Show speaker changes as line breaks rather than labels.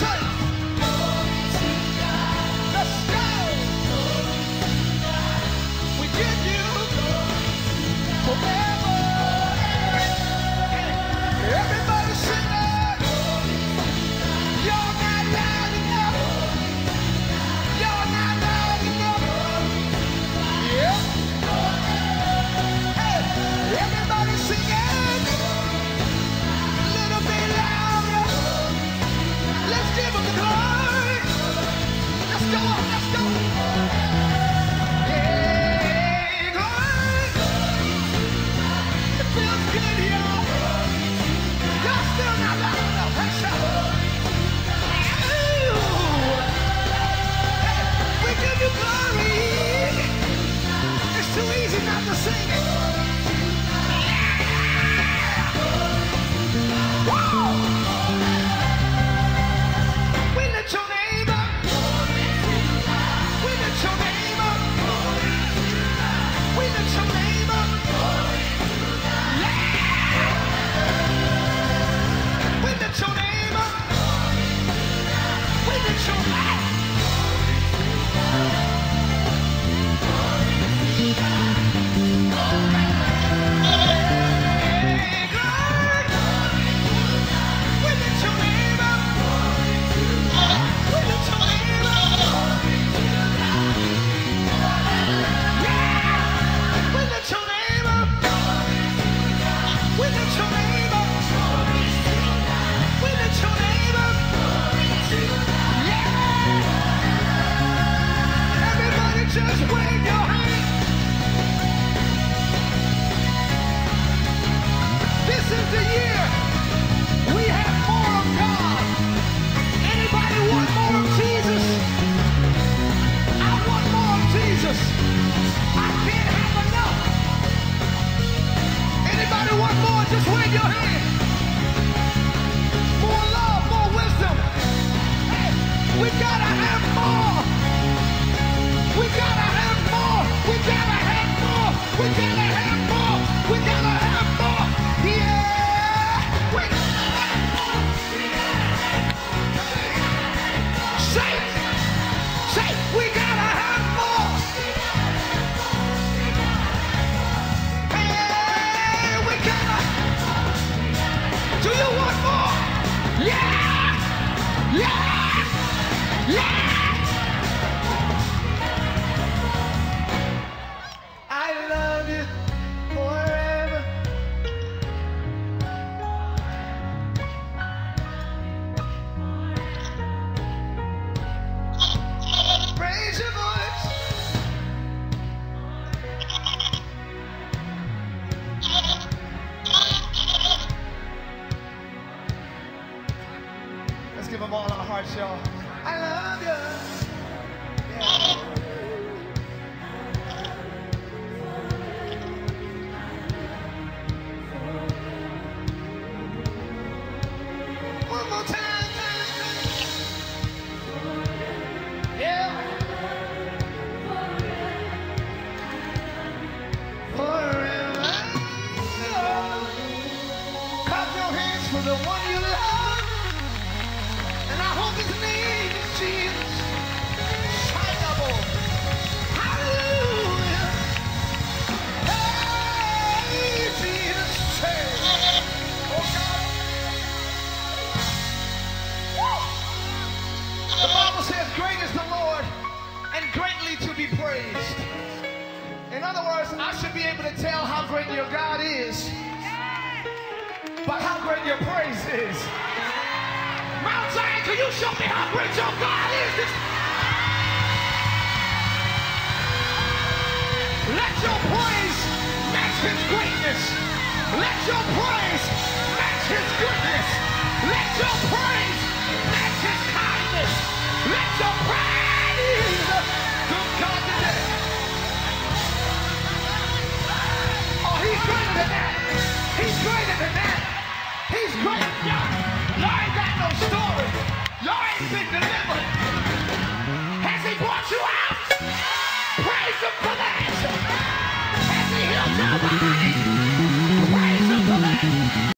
Give them all our hearts, y'all. I love you. Yeah. One more time. Yeah. Forever. Clap your hands for the one you love. His name is Jesus. Hallelujah. Hey, Jesus. Oh, God. The Bible says, great is the Lord and greatly to be praised. In other words, I should be able to tell how great your God is by how great your praise is. Mount Zion, can you show me how great your God is? Let your praise match his greatness. Let your praise match his goodness. Let your praise match his kindness. Let your praise good God today. Oh, he's greater than that. He's greater than that. He's great. Y'all ain't got no story. Y'all ain't been delivered. Has he brought you out? Praise him for that. Has he healed your body? Praise him for that.